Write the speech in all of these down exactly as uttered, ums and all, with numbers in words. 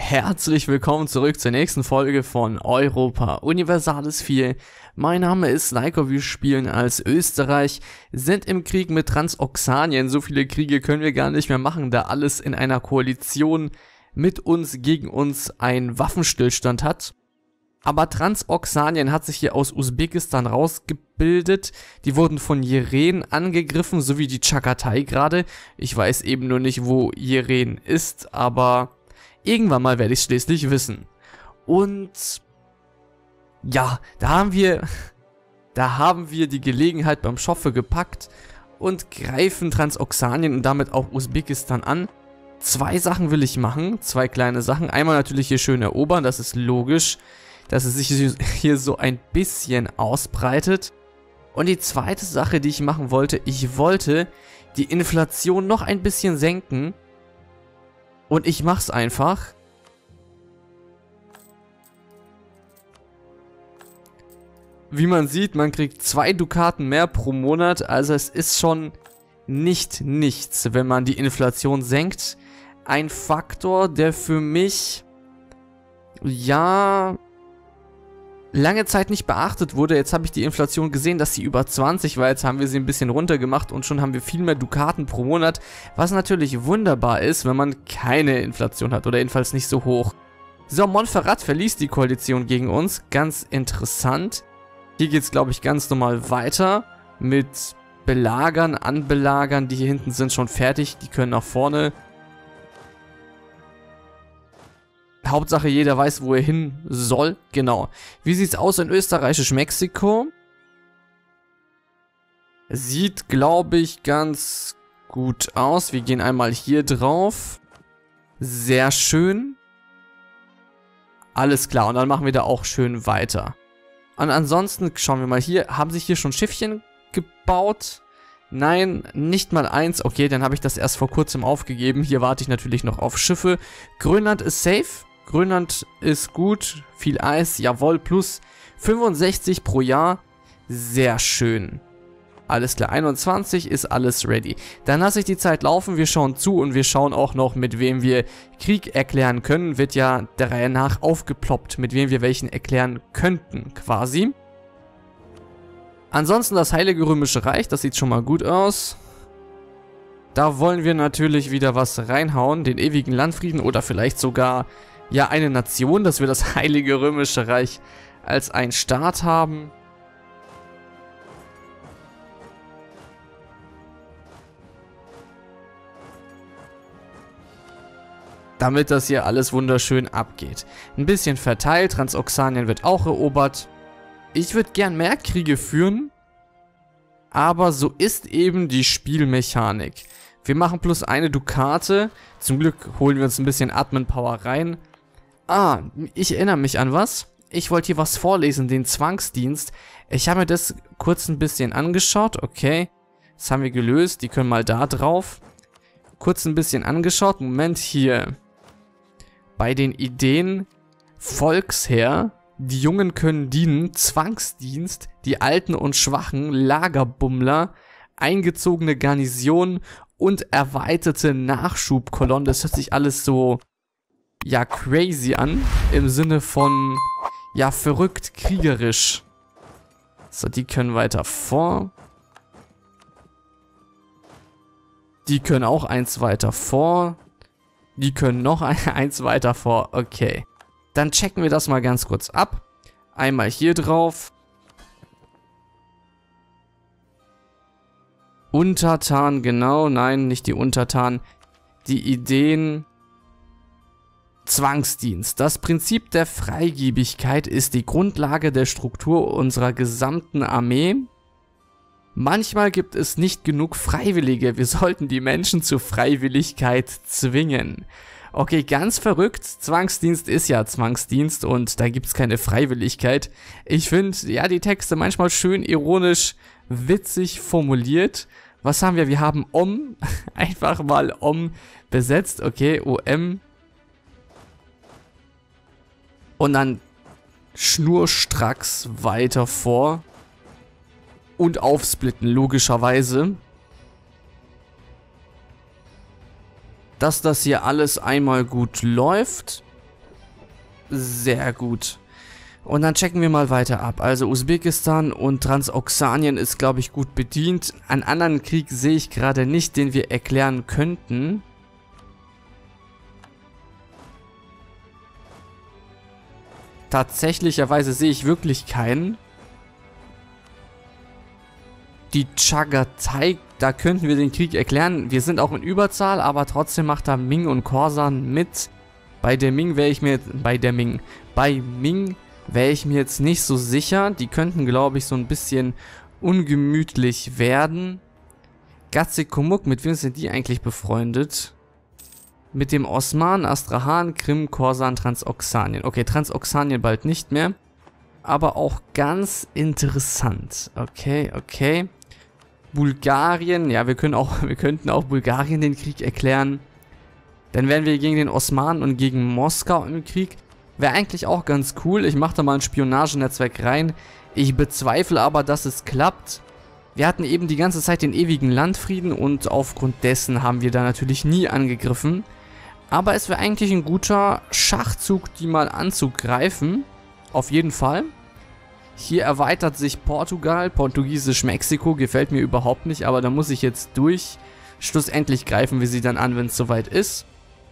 Herzlich willkommen zurück zur nächsten Folge von Europa Universalis vier. Mein Name ist Naiko, wir spielen als Österreich, sind im Krieg mit Transoxanien. So viele Kriege können wir gar nicht mehr machen, da alles in einer Koalition mit uns gegen uns einen Waffenstillstand hat. Aber Transoxanien hat sich hier aus Usbekistan rausgebildet. Die wurden von Yeren angegriffen, so wie die Chagatai gerade. Ich weiß eben nur nicht, wo Yeren ist, aber irgendwann mal werde ich es schließlich wissen. Und ja, da haben wir, da haben wir die Gelegenheit beim Schoffe gepackt und greifen Transoxanien und damit auch Usbekistan an. Zwei Sachen will ich machen, zwei kleine Sachen. Einmal natürlich hier schön erobern, das ist logisch, dass es sich hier so ein bisschen ausbreitet. Und die zweite Sache, die ich machen wollte, ich wollte die Inflation noch ein bisschen senken. Und ich mach's einfach. Wie man sieht, man kriegt zwei Dukaten mehr pro Monat. Also es ist schon nicht nichts, wenn man die Inflation senkt. Ein Faktor, der für mich, ja, lange Zeit nicht beachtet wurde. Jetzt habe ich die Inflation gesehen, dass sie über zwanzig war. Jetzt haben wir sie ein bisschen runtergemacht und schon haben wir viel mehr Dukaten pro Monat. Was natürlich wunderbar ist, wenn man keine Inflation hat oder jedenfalls nicht so hoch. So, Montferrat verließ die Koalition gegen uns. Ganz interessant. Hier geht es, glaube ich, ganz normal weiter mit Belagern, Anbelagern. Die hier hinten sind schon fertig. Die können nach vorne. Hauptsache jeder weiß, wo er hin soll. Genau. Wie sieht's aus in österreichisch-Mexiko? Sieht, glaube ich, ganz gut aus. Wir gehen einmal hier drauf. Sehr schön. Alles klar. Und dann machen wir da auch schön weiter. Und ansonsten schauen wir mal hier. Haben sich hier schon Schiffchen gebaut? Nein, nicht mal eins. Okay, dann habe ich das erst vor kurzem aufgegeben. Hier warte ich natürlich noch auf Schiffe. Grönland ist safe. Grönland ist gut, viel Eis, jawohl, plus fünfundsechzig pro Jahr, sehr schön. Alles klar, einundzwanzig ist alles ready. Dann lasse ich die Zeit laufen, wir schauen zu und wir schauen auch noch, mit wem wir Krieg erklären können. Wird ja der Reihe nach aufgeploppt, mit wem wir welchen erklären könnten, quasi. Ansonsten das Heilige Römische Reich, das sieht schon mal gut aus. Da wollen wir natürlich wieder was reinhauen, den ewigen Landfrieden oder vielleicht sogar ja eine Nation, dass wir das Heilige Römische Reich als ein Staat haben. Damit das hier alles wunderschön abgeht. Ein bisschen verteilt, Transoxanien wird auch erobert. Ich würde gern mehr Kriege führen, aber so ist eben die Spielmechanik. Wir machen plus eine Dukate. Zum Glück holen wir uns ein bisschen Admin-Power rein. Ah, ich erinnere mich an was. Ich wollte hier was vorlesen, den Zwangsdienst. Ich habe mir das kurz ein bisschen angeschaut. Okay, das haben wir gelöst. Die können mal da drauf. Kurz ein bisschen angeschaut. Moment, hier. Bei den Ideen Volksheer. Die Jungen können dienen. Zwangsdienst. Die Alten und Schwachen. Lagerbummler. Eingezogene Garnison. Und erweiterte Nachschubkolonnen. Das hört sich alles so, ja, crazy an. Im Sinne von, ja, verrückt, kriegerisch. So, die können weiter vor. Die können auch eins weiter vor. Die können noch eins weiter vor. Okay. Dann checken wir das mal ganz kurz ab. Einmal hier drauf. Untertan, genau, nein, nicht die Untertan. Die Ideen. Zwangsdienst. Das Prinzip der Freigebigkeit ist die Grundlage der Struktur unserer gesamten Armee. Manchmal gibt es nicht genug Freiwillige. Wir sollten die Menschen zur Freiwilligkeit zwingen. Okay, ganz verrückt. Zwangsdienst ist ja Zwangsdienst und da gibt es keine Freiwilligkeit. Ich finde, ja, die Texte manchmal schön ironisch, witzig formuliert. Was haben wir? Wir haben Om, einfach mal Om besetzt. Okay, O M. Und dann schnurstracks weiter vor. Und aufsplitten, logischerweise. dass das hier alles einmal gut läuft. Sehr gut. Und dann checken wir mal weiter ab. Also Usbekistan und Transoxanien ist, glaube ich, gut bedient. Einen anderen Krieg sehe ich gerade nicht, den wir erklären könnten. Tatsächlicherweise sehe ich wirklich keinen. Die Chagatai, da könnten wir den Krieg erklären. Wir sind auch in Überzahl, aber trotzdem macht da Ming und Korsan mit. Bei der Ming wäre ich mir jetzt, bei der Ming, bei Ming wäre ich mir jetzt nicht so sicher. Die könnten, glaube ich, so ein bisschen ungemütlich werden. Gatsekumuk, mit wem sind die eigentlich befreundet? Mit dem Osman, Astrahan, Krim, Korsan, Transoxanien. Okay, Transoxanien bald nicht mehr. Aber auch ganz interessant. Okay, okay. Bulgarien, ja, wir können auch, wir könnten auch Bulgarien den Krieg erklären. Dann wären wir gegen den Osmanen und gegen Moskau im Krieg. Wäre eigentlich auch ganz cool. Ich mache da mal ein Spionagenetzwerk rein. Ich bezweifle aber, dass es klappt. Wir hatten eben die ganze Zeit den ewigen Landfrieden und aufgrund dessen haben wir da natürlich nie angegriffen. Aber es wäre eigentlich ein guter Schachzug, die mal anzugreifen. Auf jeden Fall. Hier erweitert sich Portugal, portugiesisch Mexiko, gefällt mir überhaupt nicht, aber da muss ich jetzt durch. Schlussendlich greifen wir sie dann an, wenn es soweit ist.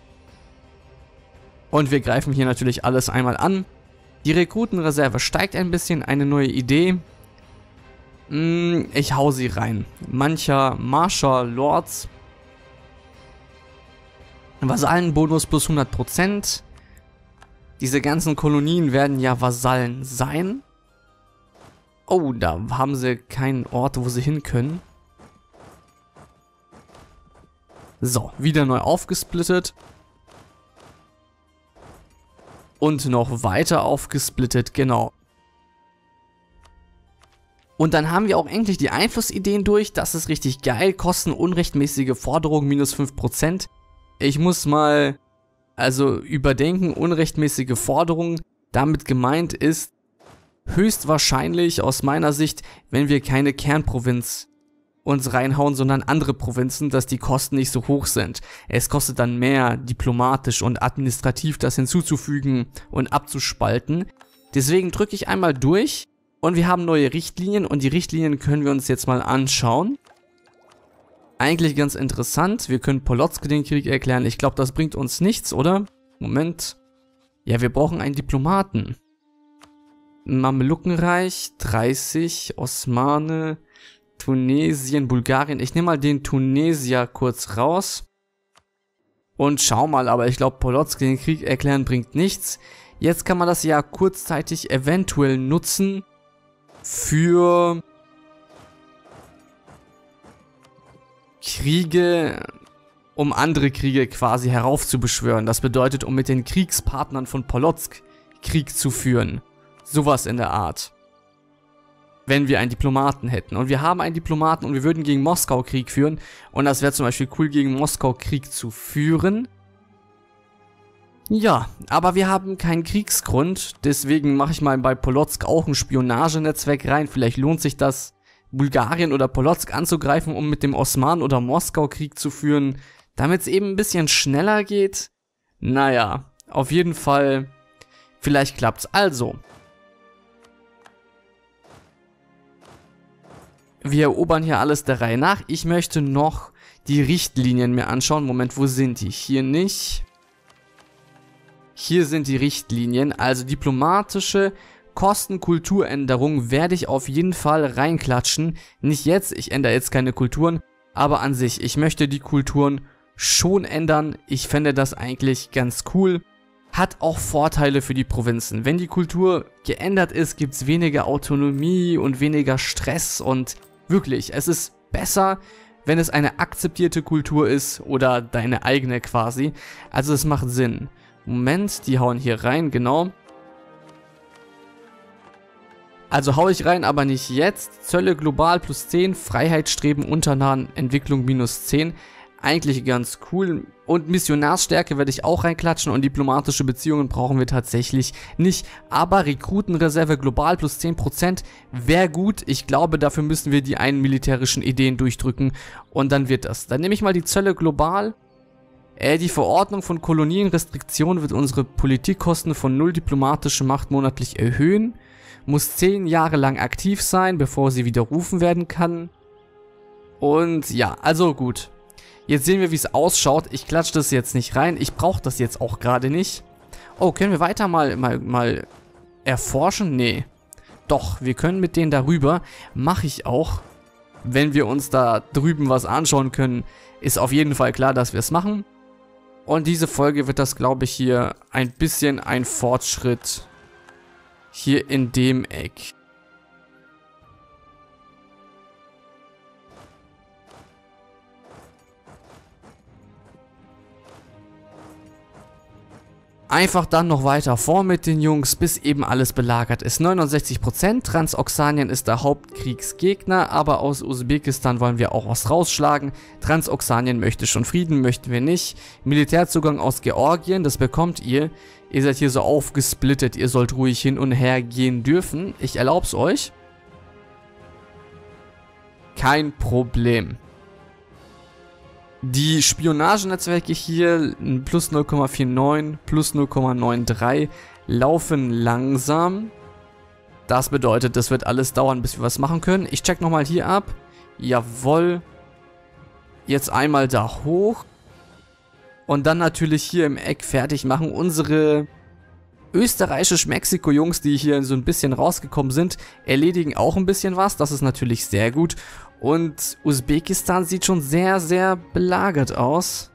Und wir greifen hier natürlich alles einmal an. Die Rekrutenreserve steigt ein bisschen, eine neue Idee. Hm, ich hau sie rein. Mancher Marshal Lords. Vasallenbonus plus hundert Prozent. Diese ganzen Kolonien werden ja Vasallen sein. Oh, da haben sie keinen Ort, wo sie hin können. So, wieder neu aufgesplittet. Und noch weiter aufgesplittet, genau. Und dann haben wir auch endlich die Einflussideen durch. Das ist richtig geil. Kosten unrechtmäßige Forderungen minus fünf Prozent. Ich muss mal, also überdenken, unrechtmäßige Forderungen. Damit gemeint ist höchstwahrscheinlich aus meiner Sicht, wenn wir keine Kernprovinz uns reinhauen, sondern andere Provinzen, dass die Kosten nicht so hoch sind. Es kostet dann mehr, diplomatisch und administrativ das hinzuzufügen und abzuspalten. Deswegen drücke ich einmal durch und wir haben neue Richtlinien und die Richtlinien können wir uns jetzt mal anschauen. Eigentlich ganz interessant. Wir können Polotsk den Krieg erklären. Ich glaube, das bringt uns nichts, oder? Moment. Ja, wir brauchen einen Diplomaten. Mamelukenreich, dreißig, Osmane, Tunesien, Bulgarien. Ich nehme mal den Tunesier kurz raus. Und schau mal, aber ich glaube, Polotsk den Krieg erklären bringt nichts. Jetzt kann man das ja kurzzeitig eventuell nutzen für Kriege, um andere Kriege quasi heraufzubeschwören. Das bedeutet, um mit den Kriegspartnern von Polotsk Krieg zu führen. Sowas in der Art. Wenn wir einen Diplomaten hätten. Und wir haben einen Diplomaten und wir würden gegen Moskau Krieg führen. Und das wäre zum Beispiel cool, gegen Moskau Krieg zu führen. Ja, aber wir haben keinen Kriegsgrund. Deswegen mache ich mal bei Polotsk auch ein Spionagenetzwerk rein. Vielleicht lohnt sich das, Bulgarien oder Polotsk anzugreifen, um mit dem Osmanen oder Moskau Krieg zu führen. Damit es eben ein bisschen schneller geht. Naja, auf jeden Fall, vielleicht klappt's. Also, wir erobern hier alles der Reihe nach. Ich möchte noch die Richtlinien mir anschauen. Moment, wo sind die? Hier nicht. Hier sind die Richtlinien. Also diplomatische Kostenkulturänderungen werde ich auf jeden Fall reinklatschen. Nicht jetzt, ich ändere jetzt keine Kulturen. Aber an sich, ich möchte die Kulturen schon ändern. Ich fände das eigentlich ganz cool. Hat auch Vorteile für die Provinzen. Wenn die Kultur geändert ist, gibt es weniger Autonomie und weniger Stress und wirklich, es ist besser, wenn es eine akzeptierte Kultur ist oder deine eigene quasi. Also es macht Sinn. Moment, die hauen hier rein, genau. Also hau ich rein, aber nicht jetzt. Zölle global plus zehn, Freiheitsstreben unternahen Entwicklung minus zehn. Eigentlich ganz cool. Und Missionarsstärke werde ich auch reinklatschen und diplomatische Beziehungen brauchen wir tatsächlich nicht. Aber Rekrutenreserve global plus zehn Prozent wäre gut. Ich glaube, dafür müssen wir die einen militärischen Ideen durchdrücken und dann wird das. Dann nehme ich mal die Zölle global Äh, die Verordnung von Kolonienrestriktionen wird unsere Politikkosten von null diplomatische Macht monatlich erhöhen. Muss zehn Jahre lang aktiv sein, bevor sie widerrufen werden kann. Und ja, also gut. Jetzt sehen wir, wie es ausschaut. Ich klatsche das jetzt nicht rein. Ich brauche das jetzt auch gerade nicht. Oh, können wir weiter mal, mal, mal erforschen? Nee. Doch, wir können mit denen darüber. Mache ich auch. Wenn wir uns da drüben was anschauen können, ist auf jeden Fall klar, dass wir es machen. Und diese Folge wird das, glaube ich, hier ein bisschen ein Fortschritt hier in dem Eck. Einfach dann noch weiter vor mit den Jungs, bis eben alles belagert ist. neunundsechzig Prozent, Transoxanien ist der Hauptkriegsgegner, aber aus Usbekistan wollen wir auch was rausschlagen. Transoxanien möchte schon Frieden, möchten wir nicht. Militärzugang aus Georgien, das bekommt ihr. Ihr seid hier so aufgesplittet, ihr sollt ruhig hin und her gehen dürfen. Ich erlaub's euch. Kein Problem. Die Spionagenetzwerke hier, plus null Komma neunundvierzig, plus null Komma dreiundneunzig, laufen langsam. Das bedeutet, das wird alles dauern, bis wir was machen können. Ich check nochmal hier ab. Jawohl. Jetzt einmal da hoch. Und dann natürlich hier im Eck fertig machen. Unsere österreichisch-Mexiko-Jungs, die hier so ein bisschen rausgekommen sind, erledigen auch ein bisschen was. Das ist natürlich sehr gut. Und Usbekistan sieht schon sehr, sehr belagert aus.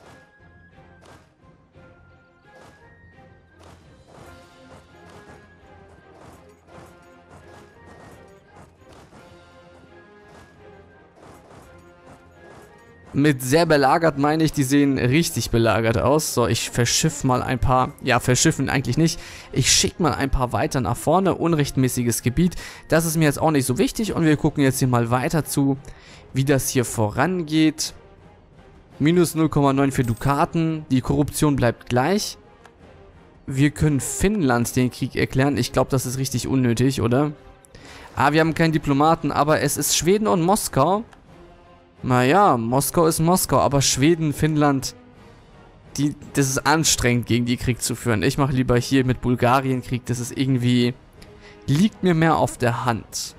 Mit sehr belagert meine ich, die sehen richtig belagert aus. So, ich verschiff mal ein paar, ja, verschiffen eigentlich nicht. Ich schicke mal ein paar weiter nach vorne, unrechtmäßiges Gebiet. Das ist mir jetzt auch nicht so wichtig und wir gucken jetzt hier mal weiter zu, wie das hier vorangeht. Minus null Komma neun für Dukaten, die Korruption bleibt gleich. Wir können Finnland den Krieg erklären, ich glaube, das ist richtig unnötig, oder? Ah, wir haben keinen Diplomaten, aber es ist Schweden und Moskau. Naja, Moskau ist Moskau, aber Schweden, Finnland, die, das ist anstrengend, gegen die Krieg zu führen. Ich mache lieber hier mit Bulgarien Krieg, das ist irgendwie, liegt mir mehr auf der Hand.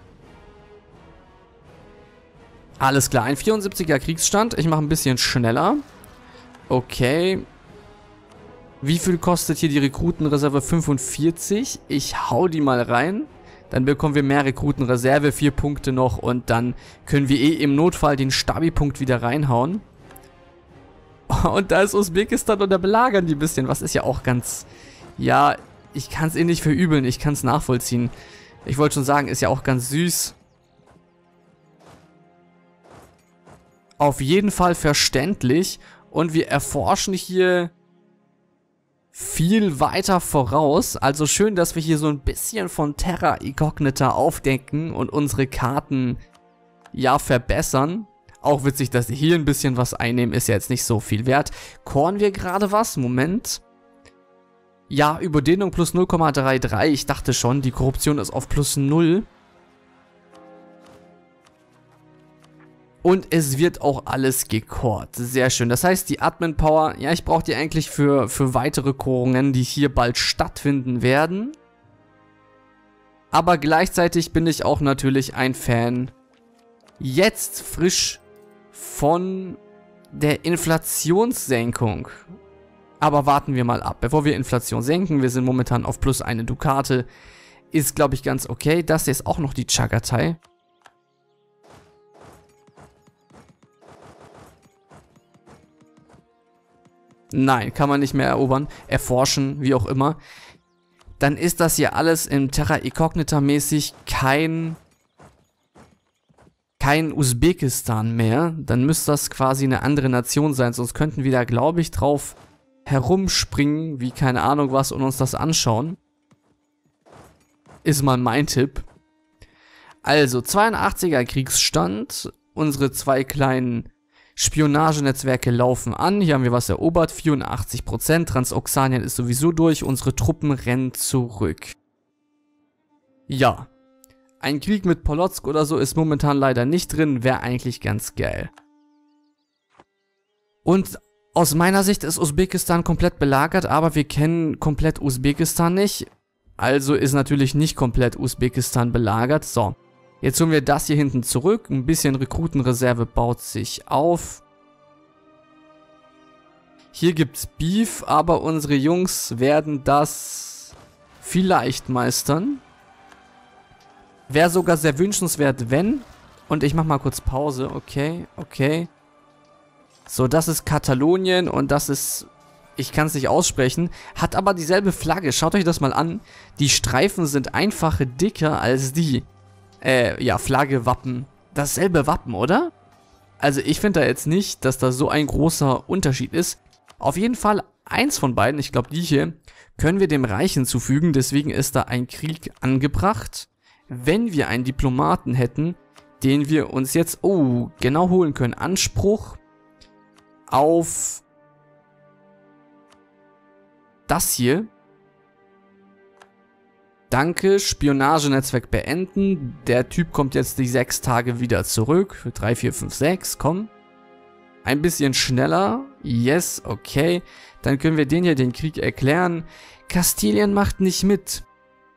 Alles klar, ein vierundsiebziger Kriegsstand, ich mache ein bisschen schneller. Okay. Wie viel kostet hier die Rekrutenreserve? fünfundvierzig. Ich hau die mal rein. Dann bekommen wir mehr Rekrutenreserve, vier Punkte noch und dann können wir eh im Notfall den Stabi-Punkt wieder reinhauen. Und da ist Usbekistan und da belagern die ein bisschen, was ist ja auch ganz... Ja, ich kann es eh nicht verübeln, ich kann es nachvollziehen. Ich wollte schon sagen, ist ja auch ganz süß. Auf jeden Fall verständlich und wir erforschen hier... viel weiter voraus, also schön, dass wir hier so ein bisschen von Terra Incognita aufdecken und unsere Karten, ja, verbessern. Auch witzig, dass sie hier ein bisschen was einnehmen, ist ja jetzt nicht so viel wert. Korn wir gerade was? Moment. Ja, Überdehnung plus null Komma dreiunddreißig, ich dachte schon, die Korruption ist auf plus null. Und es wird auch alles gecort. Sehr schön. Das heißt, die Admin-Power, ja, ich brauche die eigentlich für, für weitere Chorungen, die hier bald stattfinden werden. Aber gleichzeitig bin ich auch natürlich ein Fan, jetzt frisch von der Inflationssenkung. Aber warten wir mal ab, bevor wir Inflation senken. Wir sind momentan auf plus eine Dukate. Ist, glaube ich, ganz okay. Das hier ist auch noch die Chagatai. Nein, kann man nicht mehr erobern, erforschen, wie auch immer. Dann ist das hier alles im Terra Incognita mäßig kein, kein Usbekistan mehr. Dann müsste das quasi eine andere Nation sein, sonst könnten wir da, glaube ich, drauf herumspringen, wie keine Ahnung was, und uns das anschauen. Ist mal mein Tipp. Also, zweiundachtziger Kriegsstand, unsere zwei kleinen Spionagenetzwerke laufen an. Hier haben wir was erobert. vierundachtzig Prozent. Transoxanien ist sowieso durch. Unsere Truppen rennen zurück. Ja. Ein Krieg mit Polotsk oder so ist momentan leider nicht drin. Wäre eigentlich ganz geil. Und Aus meiner Sicht ist Usbekistan komplett belagert, aber wir kennen komplett Usbekistan nicht. Also ist natürlich nicht komplett Usbekistan belagert. So, jetzt holen wir das hier hinten zurück. Ein bisschen Rekrutenreserve baut sich auf. Hier gibt's Beef, aber unsere Jungs werden das vielleicht meistern. Wäre sogar sehr wünschenswert, wenn. Und ich mach mal kurz Pause. Okay, okay. So, das ist Katalonien und das ist, ich kann es nicht aussprechen, hat aber dieselbe Flagge. Schaut euch das mal an. Die Streifen sind einfach dicker als die, äh, ja, Flagge, Wappen. Dasselbe Wappen, oder? Also ich finde da jetzt nicht, dass da so ein großer Unterschied ist. Auf jeden Fall eins von beiden, ich glaube die hier, können wir dem Reich hinzufügen. Deswegen ist da ein Krieg angebracht. Wenn wir einen Diplomaten hätten, den wir uns jetzt, oh, genau holen können. Anspruch auf das hier. Danke, Spionagenetzwerk beenden. Der Typ kommt jetzt die sechs Tage wieder zurück. Für drei, vier, fünf, sechs, komm. Ein bisschen schneller. Yes, okay. Dann können wir den hier den Krieg erklären. Kastilien macht nicht mit.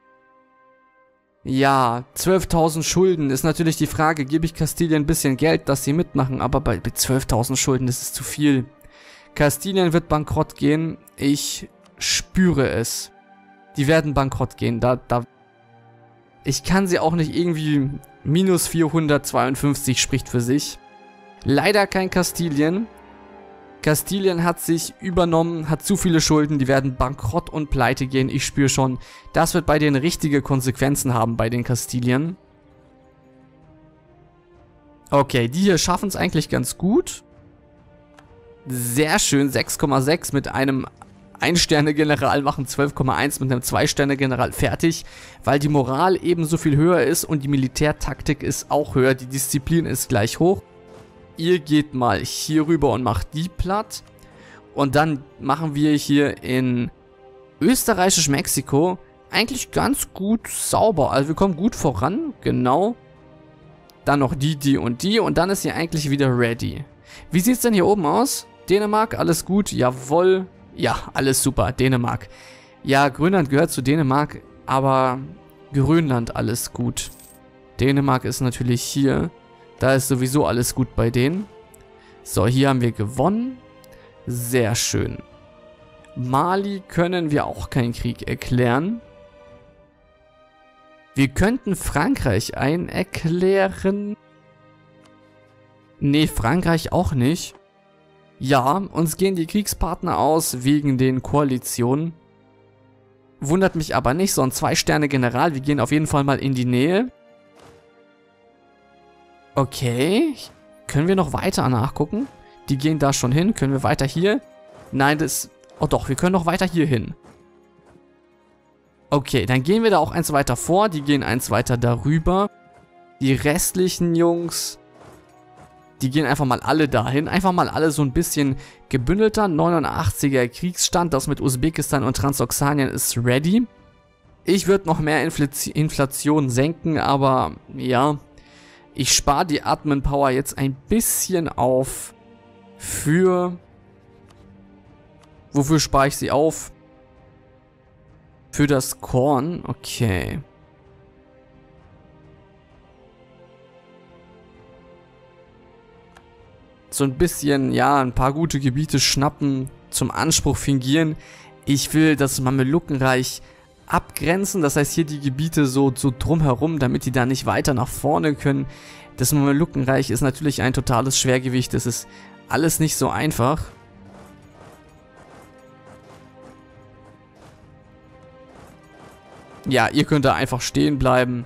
Ja, zwölftausend Schulden ist natürlich die Frage, gebe ich Kastilien ein bisschen Geld, dass sie mitmachen, aber bei zwölftausend Schulden ist es zu viel. Kastilien wird bankrott gehen, ich spüre es. Die werden bankrott gehen, da, da... Ich kann sie auch nicht irgendwie... Minus vierhundertzweiundfünfzig spricht für sich. Leider kein Kastilien. Kastilien hat sich übernommen, hat zu viele Schulden, die werden bankrott und pleite gehen. Ich spüre schon, das wird bei denen richtige Konsequenzen haben bei den Kastilien. Okay, die hier schaffen es eigentlich ganz gut. Sehr schön, sechs Komma sechs mit einem ein-Sterne-General machen zwölf Komma eins mit einem zwei-Sterne-General fertig, weil die Moral ebenso viel höher ist und die Militärtaktik ist auch höher, die Disziplin ist gleich hoch. Ihr geht mal hier rüber und macht die platt. Und dann machen wir hier in Österreichisch-Mexiko eigentlich ganz gut sauber. Also wir kommen gut voran, genau. Dann noch die, die und die. Und dann ist hier eigentlich wieder ready. Wie sieht es denn hier oben aus? Dänemark, alles gut? Jawohl. Ja, alles super. Dänemark. Ja, Grönland gehört zu Dänemark, aber Grönland alles gut. Dänemark ist natürlich hier. Da ist sowieso alles gut bei denen. So, hier haben wir gewonnen. Sehr schön. Mali können wir auch keinen Krieg erklären. Wir könnten Frankreich einen erklären. Nee, Frankreich auch nicht. Ja, uns gehen die Kriegspartner aus wegen den Koalitionen. Wundert mich aber nicht, so ein zwei-Sterne-General. Wir gehen auf jeden Fall mal in die Nähe. Okay, können wir noch weiter nachgucken? Die gehen da schon hin, können wir weiter hier? Nein, das... Oh doch, wir können noch weiter hier hin. Okay, dann gehen wir da auch eins weiter vor, die gehen eins weiter darüber. Die restlichen Jungs, die gehen einfach mal alle dahin. Einfach mal alle so ein bisschen gebündelter. neunundachtziger Kriegsstand, das mit Usbekistan und Transoxanien ist ready. Ich würde noch mehr Infl- Inflation senken, aber ja... Ich spare die Admin Power jetzt ein bisschen auf für... Wofür spare ich sie auf? Für das Korn, okay. So ein bisschen, ja, ein paar gute Gebiete schnappen, zum Anspruch fingieren. Ich will das Mamelukenreich abgrenzen, das heißt hier die Gebiete so, so drumherum, damit die da nicht weiter nach vorne können. Das Mamelukenreich ist natürlich ein totales Schwergewicht, das ist alles nicht so einfach. Ja, ihr könnt da einfach stehen bleiben.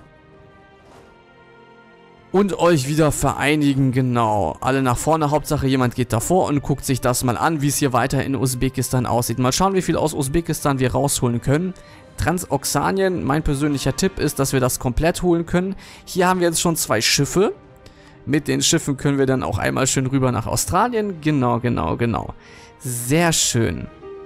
Und euch wieder vereinigen, genau. Alle nach vorne, Hauptsache jemand geht davor und guckt sich das mal an, wie es hier weiter in Usbekistan aussieht. Mal schauen, wie viel aus Usbekistan wir rausholen können. Transoxanien, mein persönlicher Tipp ist, dass wir das komplett holen können. Hier haben wir jetzt schon zwei Schiffe. Mit den Schiffen können wir dann auch einmal schön rüber nach Australien. Genau, genau, genau. Sehr schön.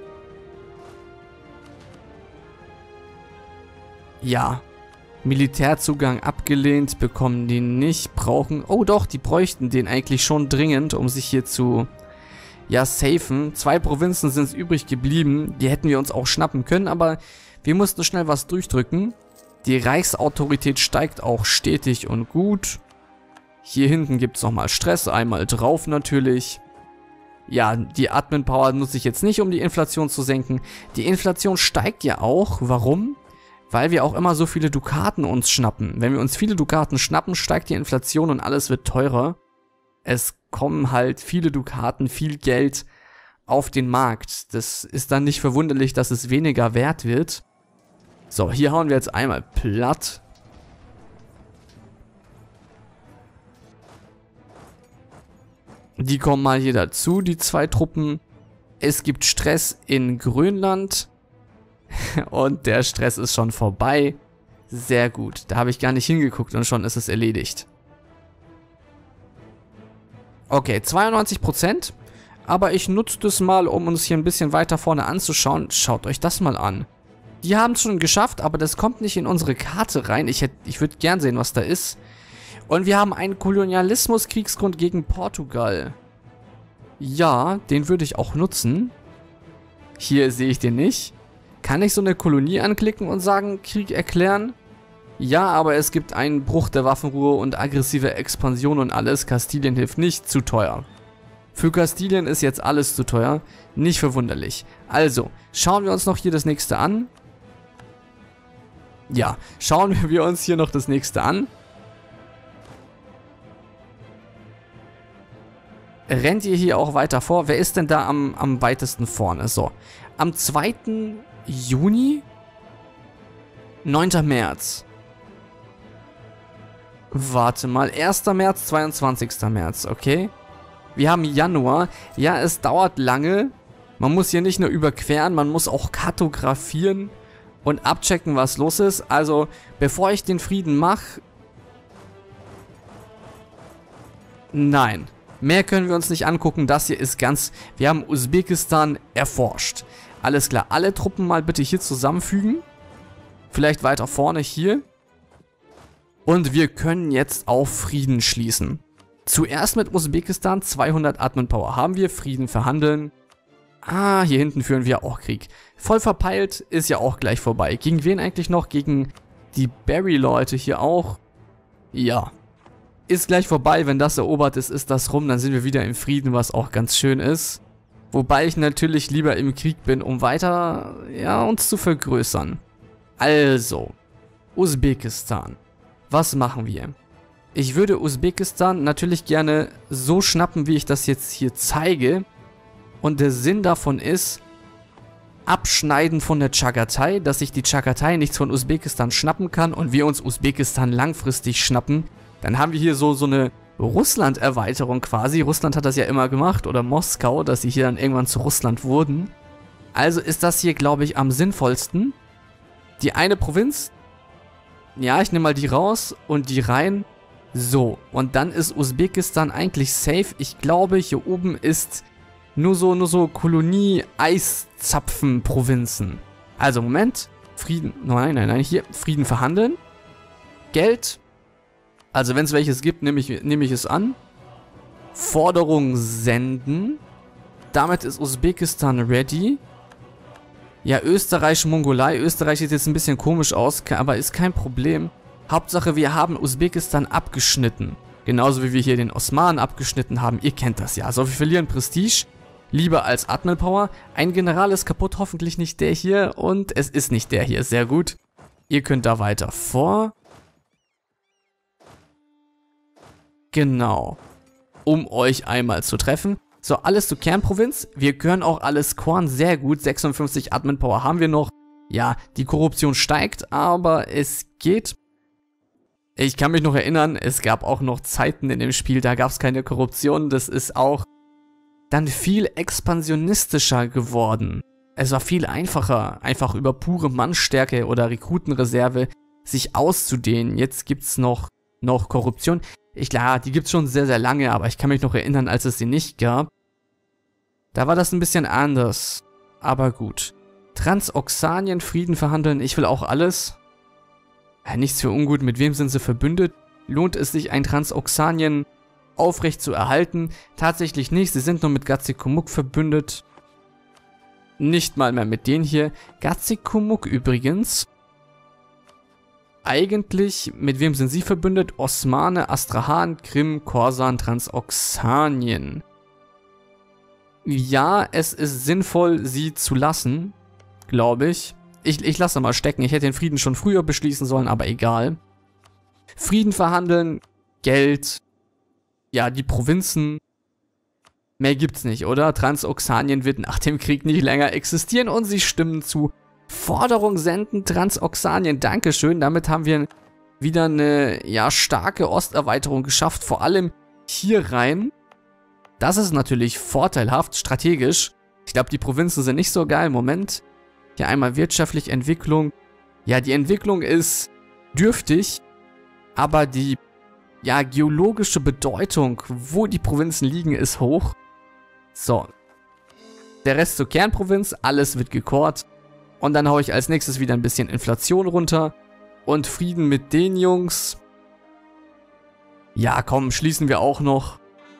Ja. Militärzugang abgelehnt, bekommen die nicht, brauchen... Oh doch, die bräuchten den eigentlich schon dringend, um sich hier zu ja safen. Zwei Provinzen sind übrig geblieben. Die hätten wir uns auch schnappen können, aber wir mussten schnell was durchdrücken. Die Reichsautorität steigt auch stetig und gut. Hier hinten gibt es nochmal Stress. Einmal drauf natürlich. Ja, die Admin-Power nutze ich jetzt nicht, um die Inflation zu senken. Die Inflation steigt ja auch. Warum? Weil wir auch immer so viele Dukaten uns schnappen. Wenn wir uns viele Dukaten schnappen, steigt die Inflation und alles wird teurer. Es kommen halt viele Dukaten, viel Geld auf den Markt. Das ist dann nicht verwunderlich, dass es weniger wert wird. So, hier hauen wir jetzt einmal platt. Die kommen mal hier dazu, die zwei Truppen. Es gibt Stress in Grönland. Und der Stress ist schon vorbei. Sehr gut. Da habe ich gar nicht hingeguckt und schon ist es erledigt. Okay, zweiundneunzig Prozent. Aber ich nutze das mal, um uns hier ein bisschen weiter vorne anzuschauen. Schaut euch das mal an. Die haben es schon geschafft, aber das kommt nicht in unsere Karte rein. Ich, ich würde gern sehen, was da ist. Und wir haben einen Kolonialismus-Kriegsgrund gegen Portugal. Ja, den würde ich auch nutzen. Hier sehe ich den nicht. Kann ich so eine Kolonie anklicken und sagen, Krieg erklären? Ja, aber es gibt einen Bruch der Waffenruhe und aggressive Expansion und alles. Kastilien hilft nicht, zu teuer. Für Kastilien ist jetzt alles zu teuer. Nicht verwunderlich. Also, schauen wir uns noch hier das nächste an. Ja, schauen wir uns hier noch das nächste an. Rennt ihr hier auch weiter vor? Wer ist denn da am, am weitesten vorne? So, am zweiten Juni? neunter März. Warte mal, erster März, zweiundzwanzigster März, okay. Wir haben Januar. Ja, es dauert lange. Man muss hier nicht nur überqueren, man muss auch kartografieren und abchecken, was los ist. Also, bevor ich den Frieden mache... Nein. Mehr können wir uns nicht angucken. Das hier ist ganz... Wir haben Usbekistan erforscht. Alles klar. Alle Truppen mal bitte hier zusammenfügen. Vielleicht weiter vorne hier. Und wir können jetzt auf Frieden schließen. Zuerst mit Usbekistan. zweihundert Admin Power haben wir. Frieden verhandeln. Ah, hier hinten führen wir auch Krieg. Voll verpeilt. Ist ja auch gleich vorbei. Gegen wen eigentlich noch? Gegen die Barry-Leute hier auch. Ja. Ist gleich vorbei, wenn das erobert ist, ist das rum, dann sind wir wieder im Frieden, was auch ganz schön ist. Wobei ich natürlich lieber im Krieg bin, um weiter, ja, uns zu vergrößern. Also, Usbekistan. Was machen wir? Ich würde Usbekistan natürlich gerne so schnappen, wie ich das jetzt hier zeige. Und der Sinn davon ist, abschneiden von der Chagatai, dass sich die Chagatai nichts von Usbekistan schnappen kann und wir uns Usbekistan langfristig schnappen. Dann haben wir hier so, so eine Russland-Erweiterung quasi. Russland hat das ja immer gemacht, oder Moskau, dass sie hier dann irgendwann zu Russland wurden. Also ist das hier, glaube ich, am sinnvollsten. Die eine Provinz, ja, ich nehme mal die raus und die rein. So, und dann ist Usbekistan eigentlich safe. Ich glaube, hier oben ist nur so, nur so Kolonie-Eiszapfen-Provinzen. Also, Moment. Frieden, nein, nein, nein, hier, Frieden verhandeln. Geld. Also wenn es welches gibt, nehme ich, nehm ich es an. Forderung senden. Damit ist Usbekistan ready. Ja, Österreich, Mongolei. Österreich sieht jetzt ein bisschen komisch aus, aber ist kein Problem. Hauptsache, wir haben Usbekistan abgeschnitten. Genauso wie wir hier den Osmanen abgeschnitten haben. Ihr kennt das ja. So, wir verlieren Prestige. Lieber als Admiral Power. Ein General ist kaputt, hoffentlich nicht der hier. Und es ist nicht der hier. Sehr gut. Ihr könnt da weiter vor. Genau. Um euch einmal zu treffen. So, alles zur Kernprovinz. Wir können auch alles Korn. Sehr gut. sechsundfünfzig Admin Power haben wir noch. Ja, die Korruption steigt, aber es geht. Ich kann mich noch erinnern, es gab auch noch Zeiten in dem Spiel, da gab es keine Korruption. Das ist auch dann viel expansionistischer geworden. Es war viel einfacher, einfach über pure Mannstärke oder Rekrutenreserve sich auszudehnen. Jetzt gibt es noch, noch Korruption. Ich, klar, die gibt es schon sehr, sehr lange, aber ich kann mich noch erinnern, als es sie nicht gab. Da war das ein bisschen anders. Aber gut. Transoxanien, Frieden verhandeln, ich will auch alles. Ja, nichts für ungut, mit wem sind sie verbündet? Lohnt es sich, ein Transoxanien aufrecht zu erhalten. Tatsächlich nicht, sie sind nur mit Gazikumuk verbündet. Nicht mal mehr mit denen hier. Gazikumuk übrigens. Eigentlich, mit wem sind sie verbündet? Osmane, Astrahan, Krim, Korsan, Transoxanien. Ja, es ist sinnvoll, sie zu lassen, glaube ich. Ich, ich lasse mal stecken. Ich hätte den Frieden schon früher beschließen sollen, aber egal. Frieden verhandeln, Geld, ja, die Provinzen. Mehr gibt's nicht, oder? Transoxanien wird nach dem Krieg nicht länger existieren und sie stimmen zu. Forderung senden, Transoxanien, Dankeschön. Damit haben wir wieder eine, ja, starke Osterweiterung geschafft, vor allem hier rein. Das ist natürlich vorteilhaft, strategisch. Ich glaube, die Provinzen sind nicht so geil. Moment. Hier einmal wirtschaftliche Entwicklung. Ja, die Entwicklung ist dürftig, aber die, ja, geologische Bedeutung, wo die Provinzen liegen, ist hoch. So. Der Rest zur Kernprovinz, alles wird gekort. Und dann haue ich als nächstes wieder ein bisschen Inflation runter. Und Frieden mit den Jungs. Ja, komm, schließen wir auch noch.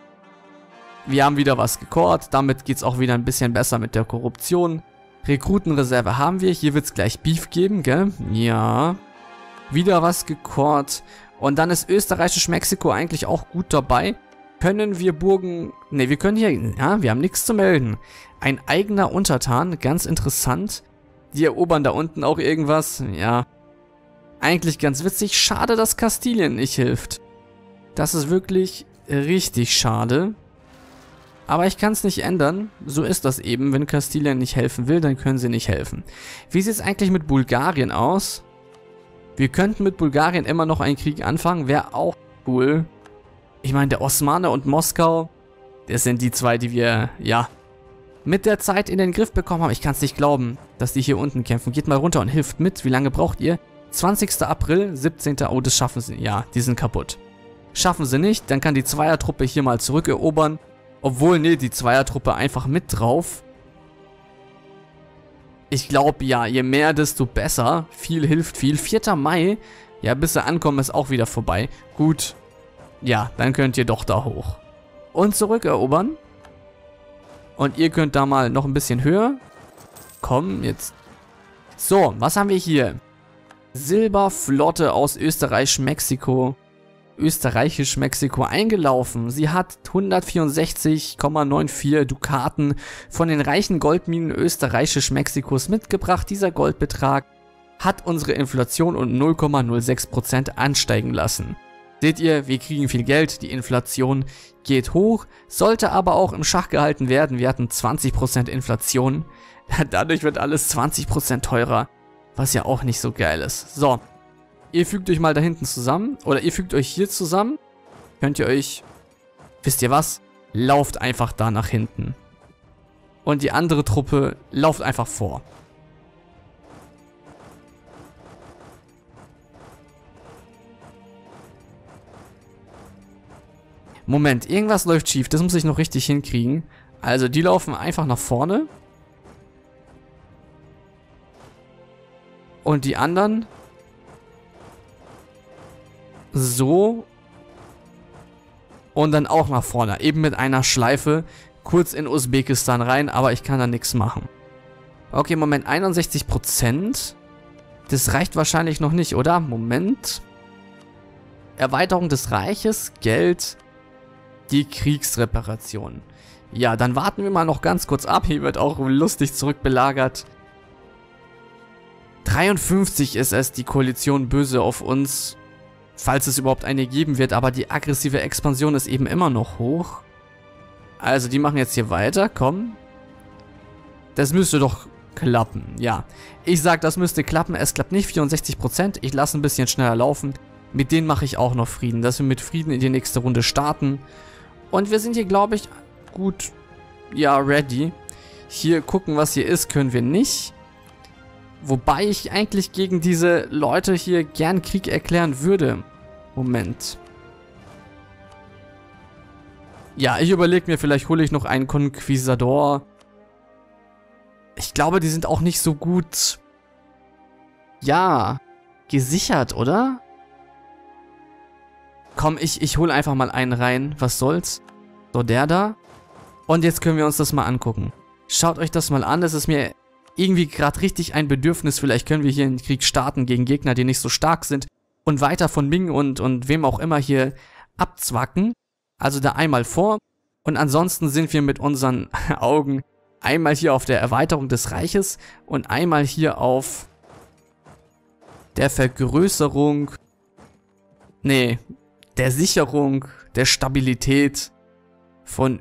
Wir haben wieder was gekort. Damit geht es auch wieder ein bisschen besser mit der Korruption. Rekrutenreserve haben wir. Hier wird es gleich Beef geben, gell? Ja. Wieder was gekort. Und dann ist österreichisch-Mexiko eigentlich auch gut dabei. Können wir Burgen... Ne, wir können hier... Ja, wir haben nichts zu melden. Ein eigener Untertan, ganz interessant. Die erobern da unten auch irgendwas. Ja. Eigentlich ganz witzig. Schade, dass Kastilien nicht hilft. Das ist wirklich richtig schade. Aber ich kann es nicht ändern. So ist das eben. Wenn Kastilien nicht helfen will, dann können sie nicht helfen. Wie sieht es eigentlich mit Bulgarien aus? Wir könnten mit Bulgarien immer noch einen Krieg anfangen. Wäre auch cool. Ich meine, der Osmane und Moskau, das sind die zwei, die wir, ja, mit der Zeit in den Griff bekommen haben. Ich kann es nicht glauben, dass die hier unten kämpfen. Geht mal runter und hilft mit. Wie lange braucht ihr? zwanzigster April, siebzehnter Oh, das schaffen sie. Ja, die sind kaputt. Schaffen sie nicht, dann kann die Zweiertruppe hier mal zurückerobern. Obwohl, nee, die Zweiertruppe einfach mit drauf. Ich glaube, ja, je mehr, desto besser. Viel hilft viel. vierter Mai, ja, bis sie ankommen, ist auch wieder vorbei. Gut, ja, dann könnt ihr doch da hoch. Und zurückerobern. Und ihr könnt da mal noch ein bisschen höher. Komm, jetzt. So, was haben wir hier? Silberflotte aus Österreich, Mexiko. Österreichisch-Mexiko eingelaufen. Sie hat hundertvierundsechzig Komma vierundneunzig Dukaten von den reichen Goldminen Österreichisch-Mexikos mitgebracht. Dieser Goldbetrag hat unsere Inflation um null Komma null sechs Prozent ansteigen lassen. Seht ihr, wir kriegen viel Geld, die Inflation geht hoch, sollte aber auch im Schach gehalten werden. Wir hatten zwanzig Prozent Inflation. Dadurch wird alles zwanzig Prozent teurer, was ja auch nicht so geil ist. So. Ihr fügt euch mal da hinten zusammen. Oder ihr fügt euch hier zusammen. Könnt ihr euch... Wisst ihr was? Lauft einfach da nach hinten. Und die andere Truppe lauft einfach vor. Moment, irgendwas läuft schief. Das muss ich noch richtig hinkriegen. Also die laufen einfach nach vorne. Und die anderen... So. Und dann auch nach vorne. Eben mit einer Schleife. Kurz in Usbekistan rein. Aber ich kann da nichts machen. Okay, Moment. einundsechzig Prozent. Das reicht wahrscheinlich noch nicht, oder? Moment. Erweiterung des Reiches. Geld. Die Kriegsreparation. Ja, dann warten wir mal noch ganz kurz ab. Hier wird auch lustig zurückbelagert. dreiundfünfzig ist es. Die Koalition böse auf uns. Falls es überhaupt eine geben wird, aber die aggressive Expansion ist eben immer noch hoch. Also die machen jetzt hier weiter, komm. Das müsste doch klappen, ja. Ich sag, das müsste klappen, es klappt nicht, vierundsechzig Prozent. Ich lasse ein bisschen schneller laufen. Mit denen mache ich auch noch Frieden, dass wir mit Frieden in die nächste Runde starten. Und wir sind hier, glaube ich, gut, ja, ready. Hier gucken, was hier ist, können wir nicht. Wobei ich eigentlich gegen diese Leute hier gern Krieg erklären würde. Moment. Ja, ich überlege mir, vielleicht hole ich noch einen Konquisador. Ich glaube, die sind auch nicht so gut... Ja, gesichert, oder? Komm, ich, ich hole einfach mal einen rein. Was soll's? So, der da. Und jetzt können wir uns das mal angucken. Schaut euch das mal an. Das ist mir irgendwie gerade richtig ein Bedürfnis. Vielleicht können wir hier einen Krieg starten gegen Gegner, die nicht so stark sind. Und weiter von Ming und, und wem auch immer hier abzwacken. Also da einmal vor. Und ansonsten sind wir mit unseren Augen einmal hier auf der Erweiterung des Reiches und einmal hier auf der Vergrößerung, nee, der Sicherung, der Stabilität von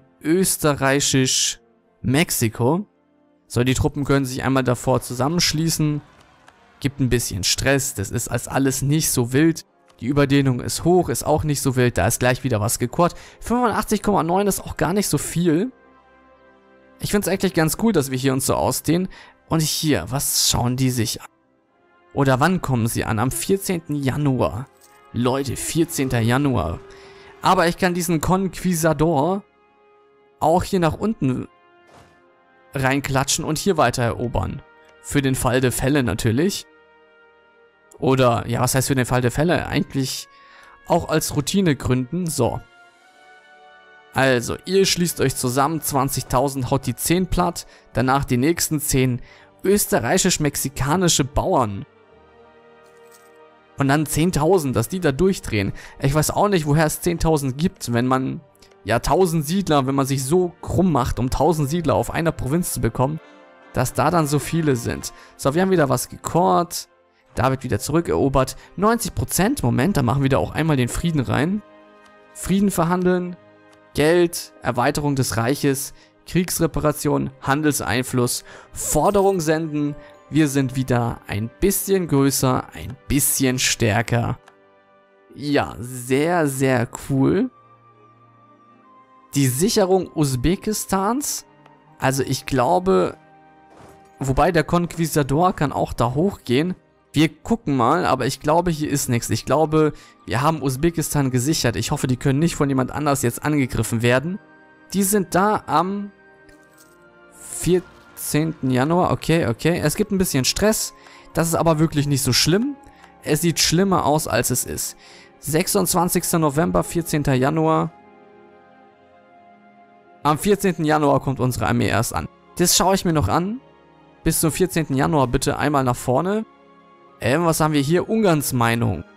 Österreichisch-Mexiko. So, die Truppen können sich einmal davor zusammenschließen. Gibt ein bisschen Stress, das ist als alles nicht so wild. Die Überdehnung ist hoch, ist auch nicht so wild, da ist gleich wieder was gekorrt. fünfundachtzig Komma neun ist auch gar nicht so viel. Ich finde es eigentlich ganz cool, dass wir hier uns so ausdehnen. Und hier, was schauen die sich an? Oder wann kommen sie an? Am vierzehnten Januar. Leute, vierzehnten Januar. Aber ich kann diesen Conquistador auch hier nach unten reinklatschen und hier weiter erobern. Für den Fall der Fälle natürlich. Oder, ja, was heißt für den Fall der Fälle? Eigentlich auch als Routinegründen. So. Also, ihr schließt euch zusammen, zwanzigtausend haut die zehn platt, danach die nächsten zehn österreichisch-mexikanische Bauern. Und dann zehntausend, dass die da durchdrehen. Ich weiß auch nicht, woher es zehntausend gibt, wenn man, ja, tausend Siedler, wenn man sich so krumm macht, um tausend Siedler auf einer Provinz zu bekommen, dass da dann so viele sind. So, wir haben wieder was gekorrt. David wieder zurückerobert. neunzig Prozent, Moment, da machen wir da auch einmal den Frieden rein. Frieden verhandeln. Geld, Erweiterung des Reiches, Kriegsreparation, Handelseinfluss, Forderung senden. Wir sind wieder ein bisschen größer, ein bisschen stärker. Ja, sehr, sehr cool. Die Sicherung Usbekistans. Also ich glaube, wobei der Conquistador kann auch da hochgehen. Wir gucken mal, aber ich glaube, hier ist nichts. Ich glaube, wir haben Usbekistan gesichert. Ich hoffe, die können nicht von jemand anders jetzt angegriffen werden. Die sind da am vierzehnten Januar. Okay, okay. Es gibt ein bisschen Stress. Das ist aber wirklich nicht so schlimm. Es sieht schlimmer aus, als es ist. sechsundzwanzigsten November, vierzehnten Januar. Am vierzehnten Januar kommt unsere Armee erst an. Das schaue ich mir noch an. Bis zum vierzehnten Januar bitte einmal nach vorne. Ähm, was haben wir hier? Ungarns Meinung.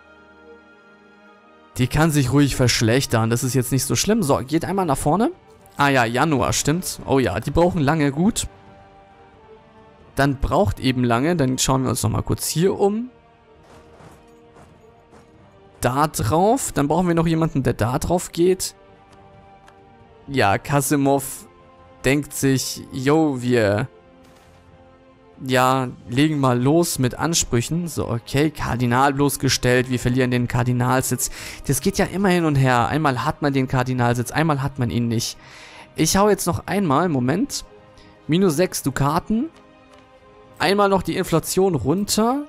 Die kann sich ruhig verschlechtern. Das ist jetzt nicht so schlimm. So, geht einmal nach vorne. Ah ja, Januar, stimmt. Oh ja, die brauchen lange, gut. Dann braucht eben lange. Dann schauen wir uns nochmal kurz hier um. Da drauf. Dann brauchen wir noch jemanden, der da drauf geht. Ja, Kasimov denkt sich, yo, wir... ja, legen mal los mit Ansprüchen. So, okay, Kardinal bloßgestellt, wir verlieren den Kardinalsitz. Das geht ja immer hin und her. Einmal hat man den Kardinalsitz, einmal hat man ihn nicht. Ich hau jetzt noch einmal, Moment. Minus sechs Dukaten. Einmal noch die Inflation runter.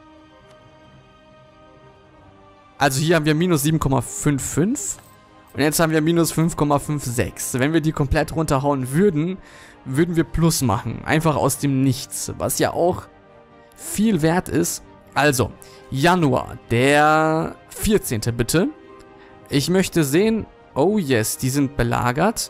Also hier haben wir minus sieben Komma fünfundfünfzig. Und jetzt haben wir minus fünf Komma sechsundfünfzig. Wenn wir die komplett runterhauen würden, würden wir Plus machen. Einfach aus dem Nichts. Was ja auch viel wert ist. Also, Januar, der vierzehnte bitte. Ich möchte sehen... Oh yes, die sind belagert.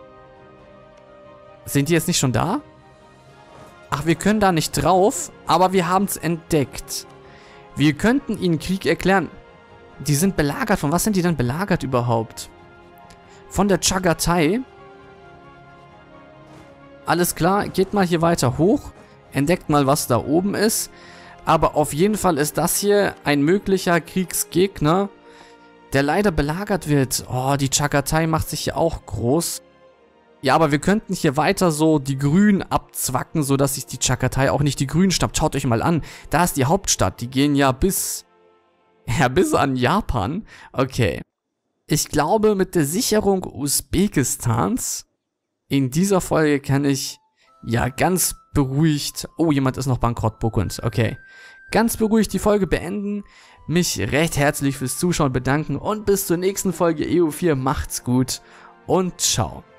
Sind die jetzt nicht schon da? Ach, wir können da nicht drauf, aber wir haben es entdeckt. Wir könnten ihnen Krieg erklären. Die sind belagert. Von was sind die denn belagert überhaupt? Von der Chagatai. Alles klar, geht mal hier weiter hoch. Entdeckt mal, was da oben ist. Aber auf jeden Fall ist das hier ein möglicher Kriegsgegner, der leider belagert wird. Oh, die Chagatai macht sich hier auch groß. Ja, aber wir könnten hier weiter so die Grünen abzwacken, sodass sich die Chagatai auch nicht die Grünen schnappt. Schaut euch mal an. Da ist die Hauptstadt. Die gehen ja bis... ja, bis an Japan. Okay. Ich glaube, mit der Sicherung Usbekistans in dieser Folge kann ich ja ganz beruhigt... Oh, jemand ist noch bankrott, Burgund. Okay. Ganz beruhigt die Folge beenden. Mich recht herzlich fürs Zuschauen bedanken und bis zur nächsten Folge E U vier. Macht's gut und ciao.